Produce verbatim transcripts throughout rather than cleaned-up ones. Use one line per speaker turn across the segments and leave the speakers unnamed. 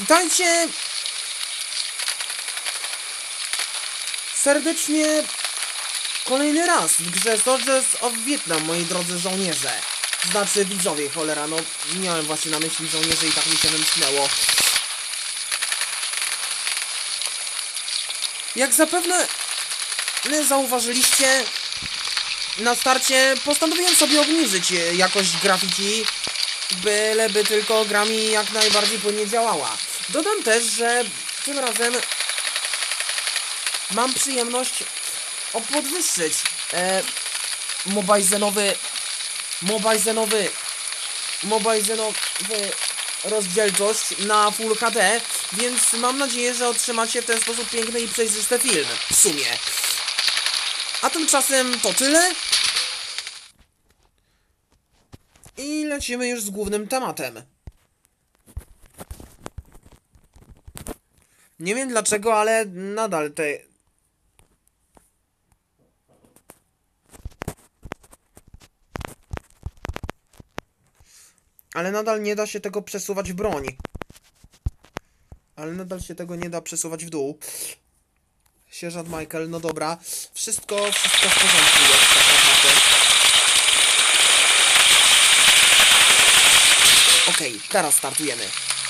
Witajcie serdecznie kolejny raz w grze Soldiers of Vietnam, moi drodzy żołnierze. Znaczy widzowie, cholera, no miałem właśnie na myśli żołnierze i tak mi się wymknęło. Jak zapewne zauważyliście, na starcie postanowiłem sobie obniżyć jakość graffiti, byleby tylko gra mi jak najbardziej płynnie działała. Dodam też, że tym razem mam przyjemność podwyższyć e, mobajzenowy mobajzenowy mobajzenowy rozdzielczość na Full H D, więc mam nadzieję, że otrzymacie w ten sposób piękny i przejrzysty film w sumie. A tymczasem to tyle. I lecimy już z głównym tematem. Nie wiem dlaczego, ale nadal te... Ale nadal nie da się tego przesuwać w broń. Ale nadal się tego nie da przesuwać w dół. Sierżant Michael, no dobra. Wszystko, wszystko w porządku jest tak naprawdę. Okej, okay, teraz startujemy.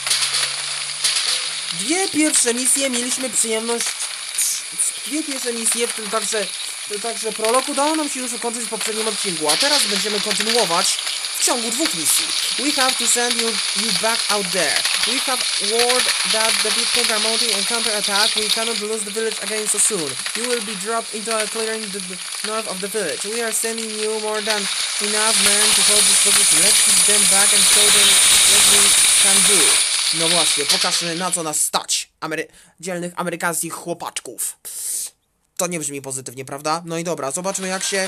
Dwie pierwsze misje mieliśmy przyjemność... Dwie pierwsze misje, w tym także, w tym także prolog udało nam się już ukończyć w poprzednim odcinku, a teraz będziemy kontynuować w ciągu dwóch misji. We have to send you, you back out there. We have word that the Vietcong are mounting a counter-attack. We cannot lose the village again so soon. You will be dropped into a clearing the north of the village. We are sending you more than enough men to hold this position. Let's keep them back and show them what we can do. No właśnie, pokażmy na co nas stać. Amery dzielnych amerykańskich chłopaczków. To nie brzmi pozytywnie, prawda? No i dobra, zobaczmy jak się...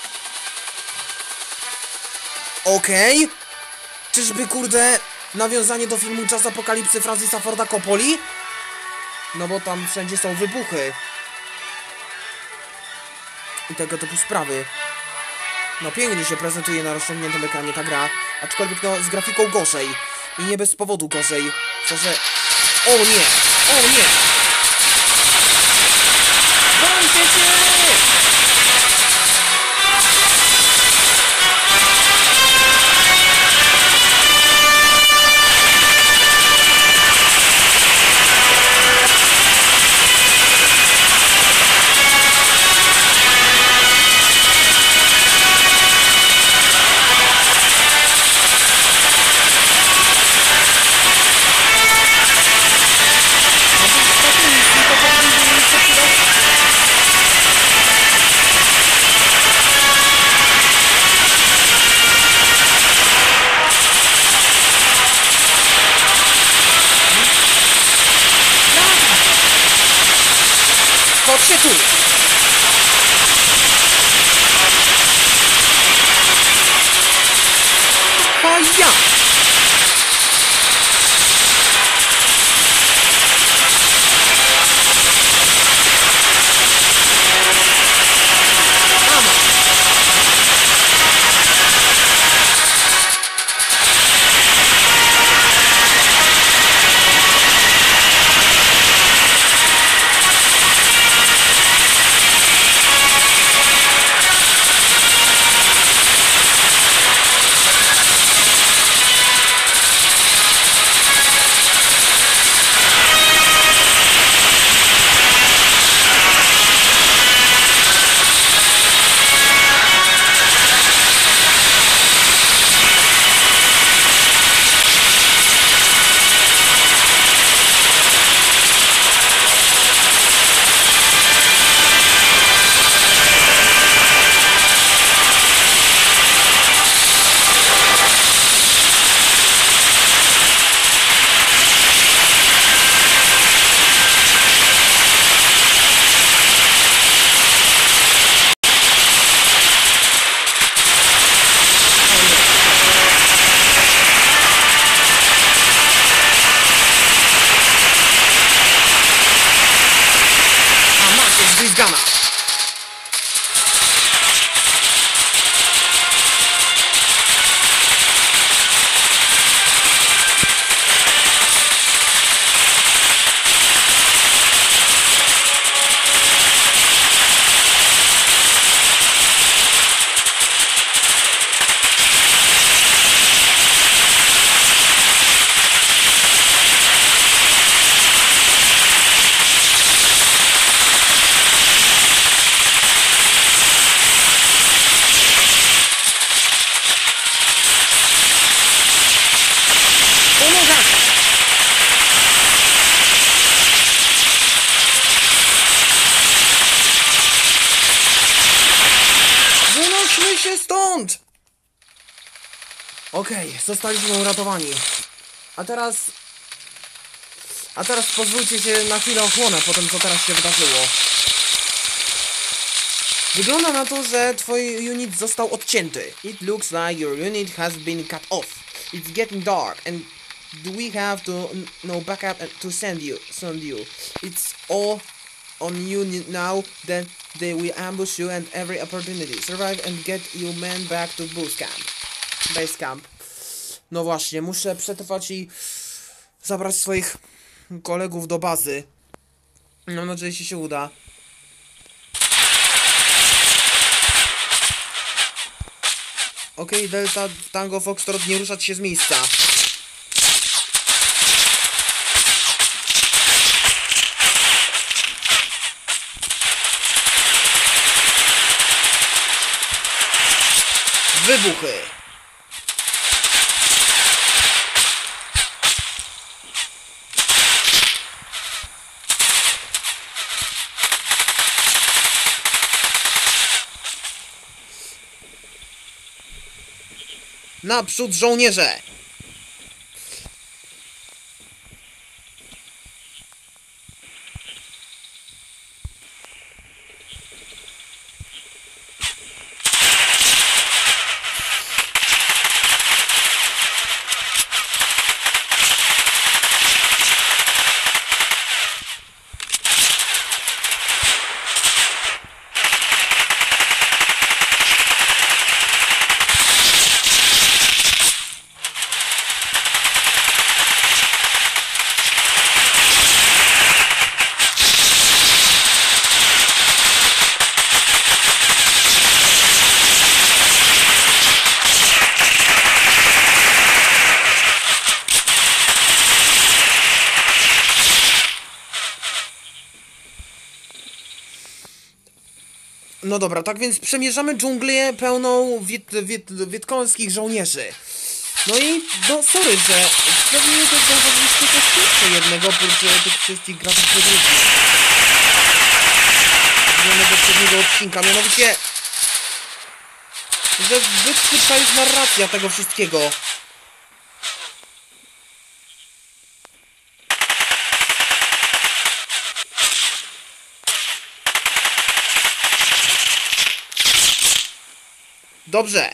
Okej. Okay. Czyżby, kurde, nawiązanie do filmu Czas Apokalipsy Francisa Forda Coppoli? No bo tam wszędzie są wybuchy. I tego typu sprawy. No pięknie się prezentuje na rozciągniętym ekranie ta gra. Aczkolwiek no z grafiką gorzej. I nie bez powodu gorzej. Co, że... O nie! O nie! Brońcie się! Chodźcie tu! Faja! Wynoście się stąd! Okej, okay, zostaliśmy uratowani. A teraz... A teraz pozwólcie się na chwilę ochłonę po tym, co teraz się wydarzyło. Wygląda na to, że twój unit został odcięty. It looks like your unit has been cut off. It's getting dark and do we have to no backup to send you send you. It's all on you now, then they will ambush you and every opportunity. Survive and get your men back to base camp. Base camp. No właśnie, muszę przetrwać i zabrać swoich kolegów do bazy. Mam nadzieję, że się uda. Okej, okay, Delta, Tango, Foxtrot, nie ruszać się z miejsca. Wybuchy! Naprzód, żołnierze! No dobra, tak więc przemierzamy dżunglię pełną wiet, wiet, wietkońskich żołnierzy. No i, no sorry, że pewnie to zauważyliście też jeszcze jednego oprócz tych wszystkich graficznych ludzi. Wiemy do poprzedniego odcinka, mianowicie, że zbyt szybka jest narracja tego wszystkiego. Dobrze.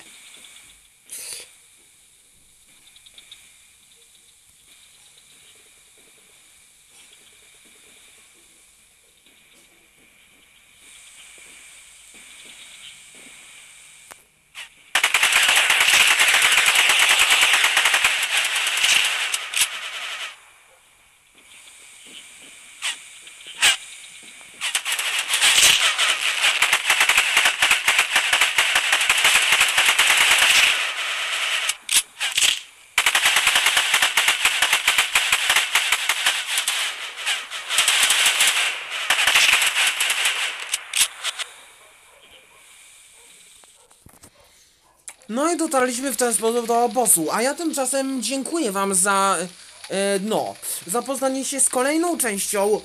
No i dotarliśmy w ten sposób do obozu, a ja tymczasem dziękuję wam za, e, no, zapoznanie się z kolejną częścią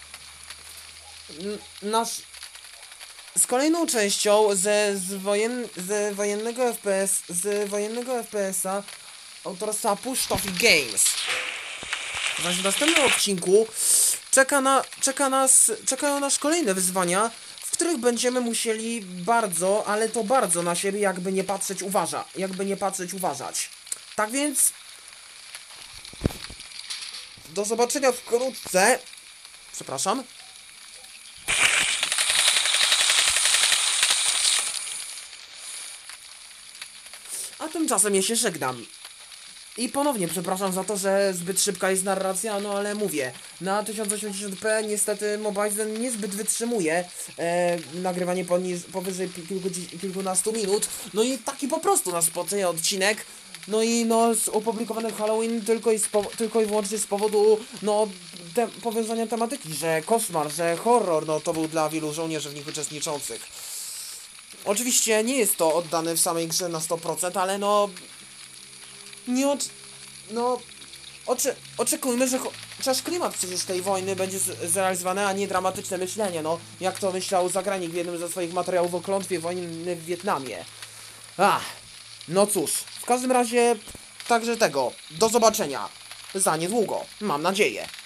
nasz, z kolejną częścią ze, z, wojen, z wojennego F P S, z wojennego F P S a autorstwa Push Toffee Games. Zaś w następnym odcinku czeka na, czeka nas, czekają nas kolejne wyzwania, w których będziemy musieli bardzo, ale to bardzo na siebie jakby nie patrzeć uważa, jakby nie patrzeć uważać. Tak więc do zobaczenia wkrótce. Przepraszam. A tymczasem ja się żegnam. I ponownie przepraszam za to, że zbyt szybka jest narracja, no ale mówię, na tysiąc osiemdziesiąt p niestety Mobile niezbyt wytrzymuje e, nagrywanie poniż, powyżej kilku, kilkunastu minut, no i taki po prostu nas spotyka odcinek, no i no opublikowany Halloween tylko i, spo, tylko i wyłącznie z powodu, no, te, powiązania tematyki, że koszmar, że horror, no to był dla wielu żołnierzy w nich uczestniczących. Oczywiście nie jest to oddane w samej grze na sto procent, ale no... Nie od... No... Oczy... Oczekujmy, że chociaż klimat przecież tej wojny będzie zrealizowany, a nie dramatyczne myślenie, no. Jak to myślał Zagranik w jednym ze swoich materiałów o klątwie wojny w Wietnamie. Ach, no cóż, w każdym razie, także tego, do zobaczenia za niedługo, mam nadzieję.